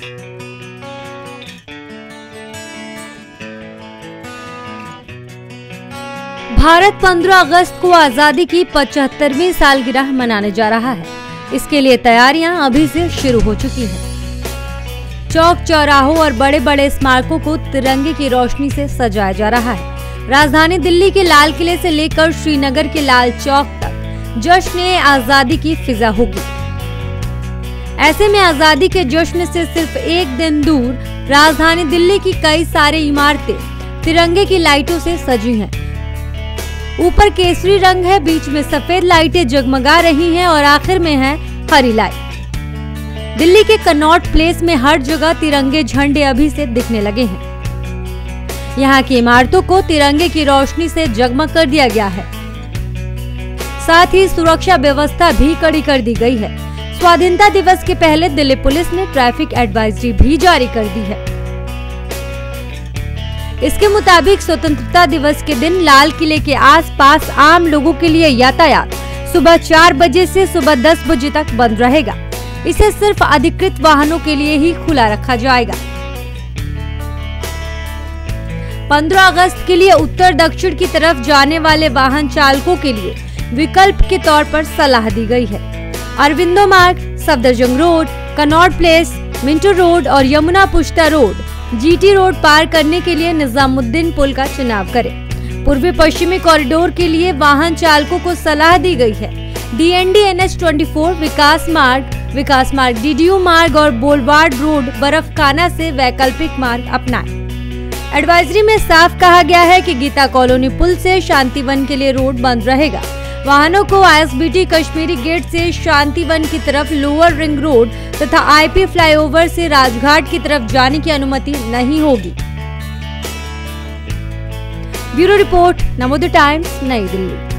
भारत 15 अगस्त को आजादी की 75वीं सालगिरह मनाने जा रहा है। इसके लिए तैयारियां अभी से शुरू हो चुकी हैं। चौक चौराहों और बड़े बड़े स्मारकों को तिरंगे की रोशनी से सजाया जा रहा है। राजधानी दिल्ली के लाल किले से लेकर श्रीनगर के लाल चौक तक जश्न आजादी की फिजा होगी। ऐसे में आजादी के जश्न से सिर्फ एक दिन दूर राजधानी दिल्ली की कई सारी इमारतें तिरंगे की लाइटों से सजी हैं। ऊपर केसरी रंग है, बीच में सफेद लाइटें जगमगा रही हैं और आखिर में है हरी लाइट। दिल्ली के कनॉट प्लेस में हर जगह तिरंगे झंडे अभी से दिखने लगे हैं। यहाँ की इमारतों को तिरंगे की रोशनी से जगमग कर दिया गया है। साथ ही सुरक्षा व्यवस्था भी कड़ी कर दी गई है। स्वाधीनता दिवस के पहले दिल्ली पुलिस ने ट्रैफिक एडवाइजरी भी जारी कर दी है। इसके मुताबिक स्वतंत्रता दिवस के दिन लाल किले के आसपास आम लोगों के लिए यातायात सुबह 4 बजे से सुबह 10 बजे तक बंद रहेगा। इसे सिर्फ अधिकृत वाहनों के लिए ही खुला रखा जाएगा। 15 अगस्त के लिए उत्तर दक्षिण की तरफ जाने वाले वाहन चालकों के लिए विकल्प के तौर पर सलाह दी गई है। Aurobindo Marg, Safdarjung road, Connaught place, Minto road और Yamuna Pushta road, GT road पार करने के लिए निजामुद्दीन पुल का चुनाव करें। पूर्वी पश्चिमी कॉरिडोर के लिए वाहन चालकों को सलाह दी गई है। DND NH24, विकास मार्ग, DDU मार्ग और बोलवार्ड रोड बर्फखाना से वैकल्पिक मार्ग अपनाएं। एडवाइजरी में साफ कहा गया है कि गीता कॉलोनी पुल से शांतिवन के लिए रोड बंद रहेगा। वाहनों को ISBT कश्मीरी गेट से शांतिवन की तरफ लोअर रिंग रोड तथा IP फ्लाईओवर से राजघाट की तरफ जाने की अनुमति नहीं होगी। ब्यूरो रिपोर्ट, नवोदय टाइम्स, नई दिल्ली।